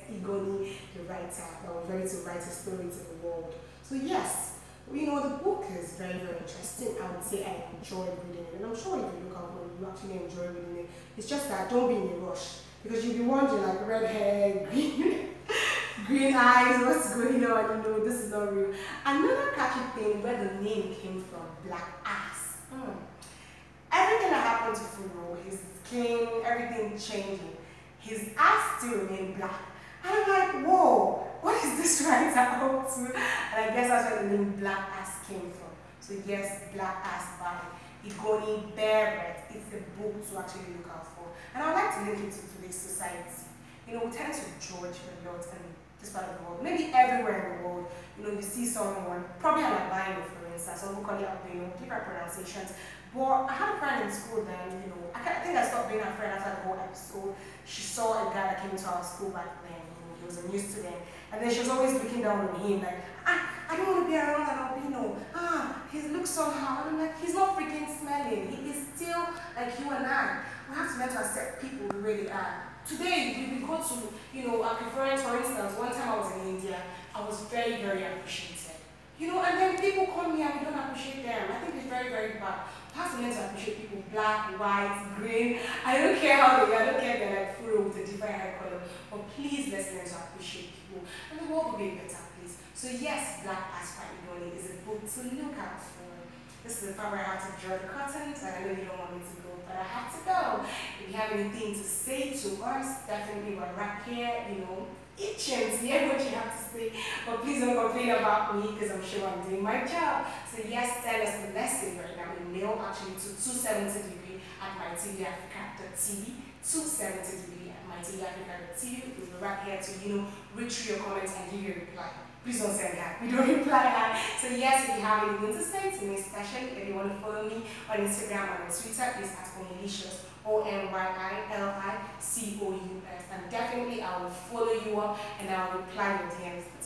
Igoni, the writer, that was ready to write a story to the world. So yes, you know, the book is very, very interesting. I would say I enjoyed reading it, and I'm sure if you look out when you actually enjoy reading it. It's just that don't be in a rush, because you'll be wondering like red hair, green eyes, what's going on? You know, this is not real. Another catchy thing where the name came from, Black Ass. Everything that happened to Furo, his skin, everything changing, his ass still remained black. And I'm like, whoa, what is this writer up to? And I guess that's where the name Black Ass came from. So yes, Black Ass by Igoni Bearbet. It's a book to actually look out for. And I'd like to link it to today's society. You know, we tend to judge a lot in this part of the world, maybe everywhere in the world. You know, you see someone, probably an albino for instance, some people call it albino, different pronunciations. But I had a friend in school then, you know, I think I stopped being a friend after the whole episode. She saw a guy that came to our school back then, you know, he was a new student. And then she was always looking down on him like, I don't want to be around an albino. He looks somehow. And I'm like, he's not freaking smelling. He is still like you and I. We have to learn to accept people the way they are. Today, we go to, you know, our preference, for instance, one time I was in India, I was very, very appreciated. You know, and then people come here and we don't appreciate them. I think it's very, very bad. We have to learn to appreciate people, black, white, green. I don't care how they are, I don't care if they're like Furo with a different hair color. But please let's learn to appreciate people. And the world will be a better place. So yes, Black Ass by Igoni is a book to look out for. This is the part where I have to draw the curtains, and I know you don't want me to go, but I have to go. If you have anything to say to us, definitely we're right here, you know, itching to hear what you have to say. But please don't complain about me, because I'm sure I'm doing my job. So yes, send us the message right now in mail, actually to 270degree at MyTVAfrica.tv, 270degree at MyTVAfrica.tv. We'll be right here to, you know, read through your comments and give you a reply. Please don't send that. We don't reply that. So yes, if you have anything to say to me, especially if you want to follow me on Instagram and on Twitter, please at Omylicious, OMYILICOUS. And definitely I will follow you up and I will reply your DMs.